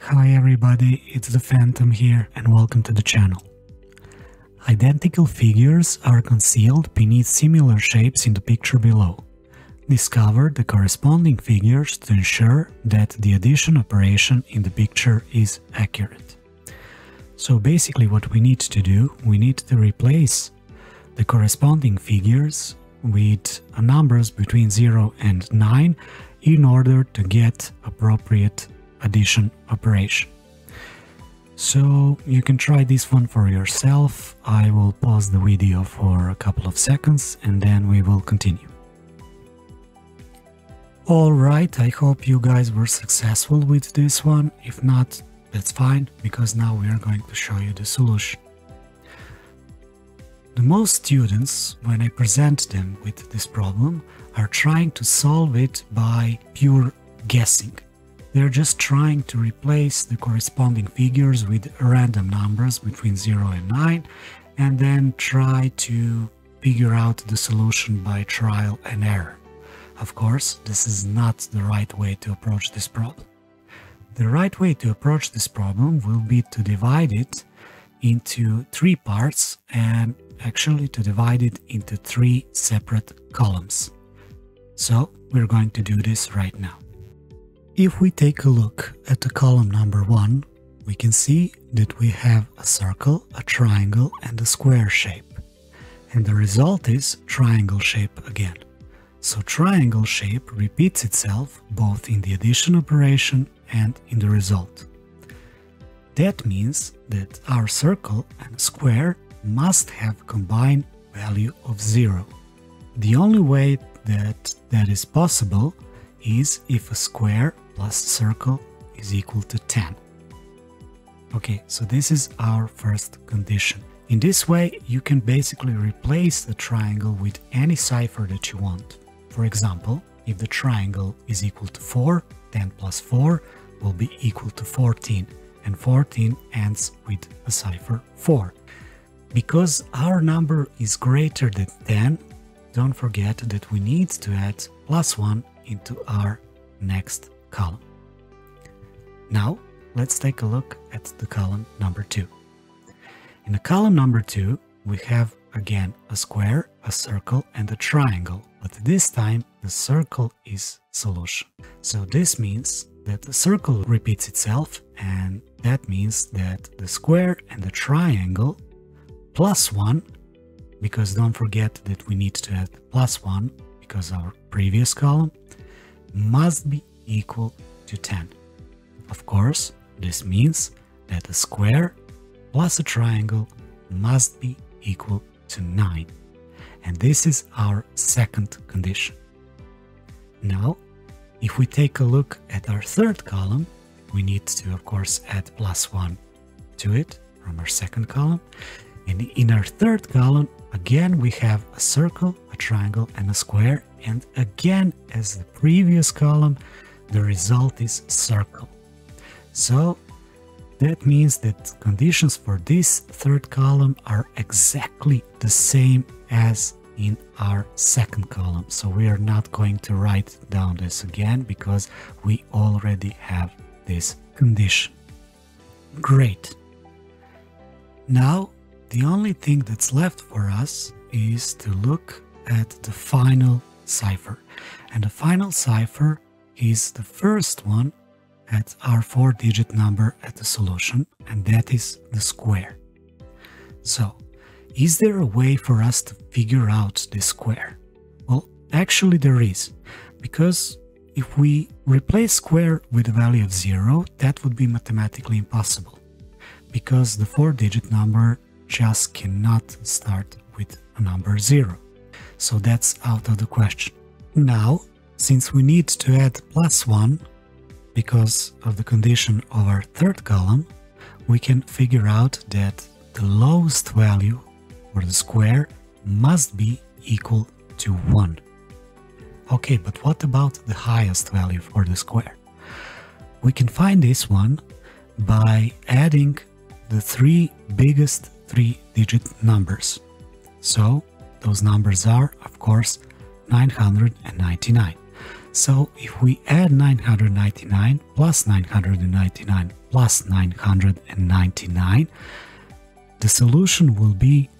Hi everybody, it's the Phantom here and welcome to the channel. Identical figures are concealed beneath similar shapes in the picture below. Discover the corresponding figures to ensure that the addition operation in the picture is accurate. So basically what we need to do, we need to replace the corresponding figures with numbers between 0 and 9 in order to get appropriate addition operation. So you can try this one for yourself. I will pause the video for a couple of seconds and then we will continue. Alright, I hope you guys were successful with this one. If not, that's fine, because now we are going to show you the solution. The most students, when I present them with this problem, are trying to solve it by pure guessing. They're just trying to replace the corresponding figures with random numbers between 0 and 9 and then try to figure out the solution by trial and error. Of course, this is not the right way to approach this problem. The right way to approach this problem will be to divide it into 3 parts and actually to divide it into 3 separate columns. So we're going to do this right now. If we take a look at the column number 1, we can see that we have a circle, a triangle and a square shape. And the result is triangle shape again. So triangle shape repeats itself both in the addition operation and in the result. That means that our circle and square must have combined value of 0. The only way that is possible is if a square plus circle is equal to 10. Okay, so this is our first condition. In this way, you can basically replace the triangle with any cipher that you want. For example, if the triangle is equal to 4, 10 plus 4 will be equal to 14, and 14 ends with a cipher 4. Because our number is greater than 10, don't forget that we need to add plus 1 into our next column. Now, let's take a look at the column number 2. In the column number 2, we have again a square, a circle and a triangle, but this time the circle is solution. So this means that the circle repeats itself, and that means that the square and the triangle plus 1, because don't forget that we need to add plus 1 because our previous column, must be equal to 10. Of course, this means that a square plus a triangle must be equal to 9. And this is our second condition. Now, if we take a look at our third column, we need to, of course, add plus 1 to it from our second column. And in our third column, again, we have a circle, a triangle and a square. And again, as the previous column, the result is circle. So that means that conditions for this third column are exactly the same as in our second column. So we are not going to write down this again because we already have this condition. Great. Now, the only thing that's left for us is to look at the final cipher. And the final cipher is the first one at our 4-digit number at the solution, and that is the square. So, is there a way for us to figure out this square? Well, actually there is, because if we replace square with a value of 0, that would be mathematically impossible, because the 4-digit number just cannot start with a number 0. So that's out of the question. Now, since we need to add plus 1 because of the condition of our third column, we can figure out that the lowest value for the square must be equal to 1. Okay, but what about the highest value for the square? We can find this one by adding the 3 biggest 3-digit numbers. So those numbers are, of course, 999. So if we add 999 plus 999 plus 999, the solution will be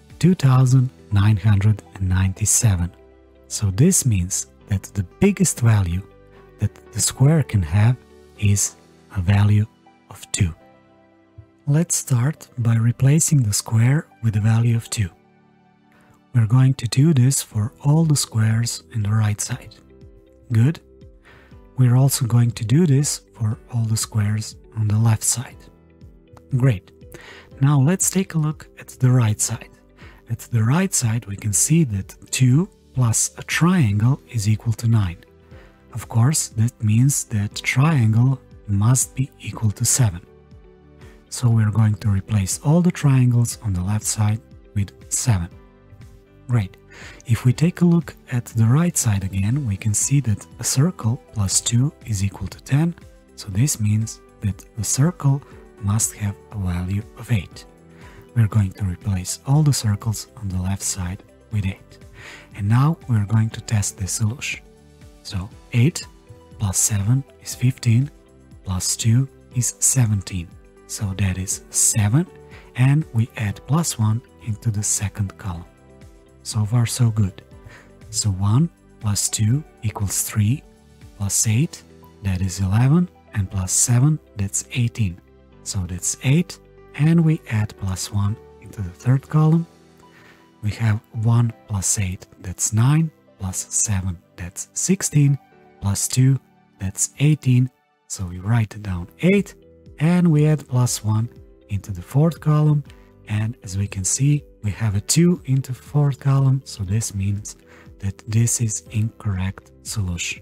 2997. So this means that the biggest value that the square can have is a value of 2. Let's start by replacing the square with a value of 2. We're going to do this for all the squares in the right side. Good. We're also going to do this for all the squares on the left side. Great. Now let's take a look at the right side. At the right side we can see that 2 plus a triangle is equal to 9. Of course, that means that triangle must be equal to 7. So we're going to replace all the triangles on the left side with 7. Great. If we take a look at the right side again, we can see that a circle plus 2 is equal to 10. So this means that the circle must have a value of 8. We're going to replace all the circles on the left side with 8. And now we're going to test this solution. So 8 plus 7 is 15, plus 2 is 17. So that is 7, and we add plus 1 into the second column. So far so good. So 1 plus 2 equals 3, plus 8, that is 11, and plus 7, that's 18. So that's 8, and we add plus 1 into the third column. We have 1 plus 8, that's 9, plus 7, that's 16, plus 2, that's 18. So we write down 8, and we add plus 1 into the fourth column. And as we can see, we have a 2 into fourth column, so this means that this is incorrect solution.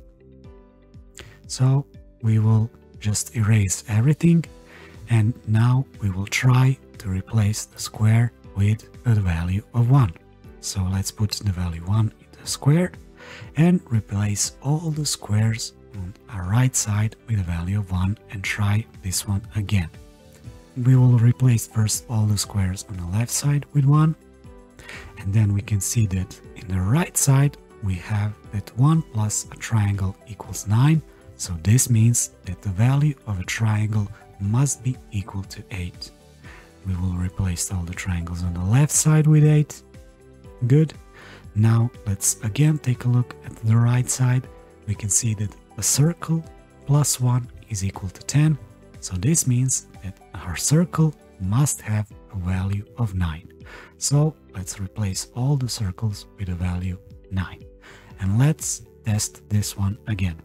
So we will just erase everything, and now we will try to replace the square with a value of 1. So let's put the value 1 into the square and replace all the squares on our right side with a value of 1 and try this one again. We will replace first all the squares on the left side with 1, and then we can see that in the right side we have that 1 plus a triangle equals 9, so this means that the value of a triangle must be equal to 8. We will replace all the triangles on the left side with 8. Good. Now let's again take a look at the right side. We can see that a circle plus 1 is equal to 10, so this means that our circle must have a value of 9. So let's replace all the circles with a value 9. And let's test this one again.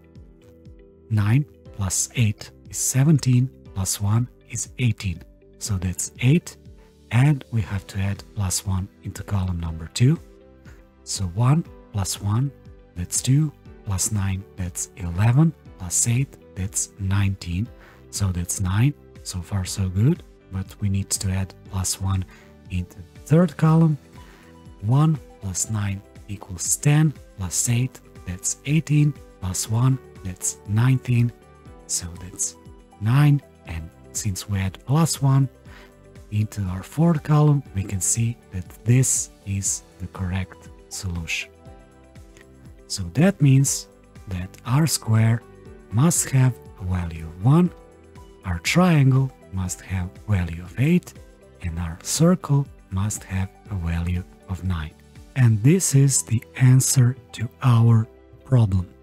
9 plus 8 is 17, plus 1 is 18. So that's 8, and we have to add plus 1 into column number 2. So 1 plus 1, that's 2, plus 9, that's 11, plus 8, that's 19. So that's 9. So far so good, but we need to add plus 1 into the third column. 1 plus 9 equals 10, plus 8, that's 18, plus 1, that's 19. So that's 9, and since we add plus 1 into our fourth column, we can see that this is the correct solution. So that means that our square must have a value of 1, our triangle must have value of 8, and our circle must have a value of 9. And this is the answer to our problem.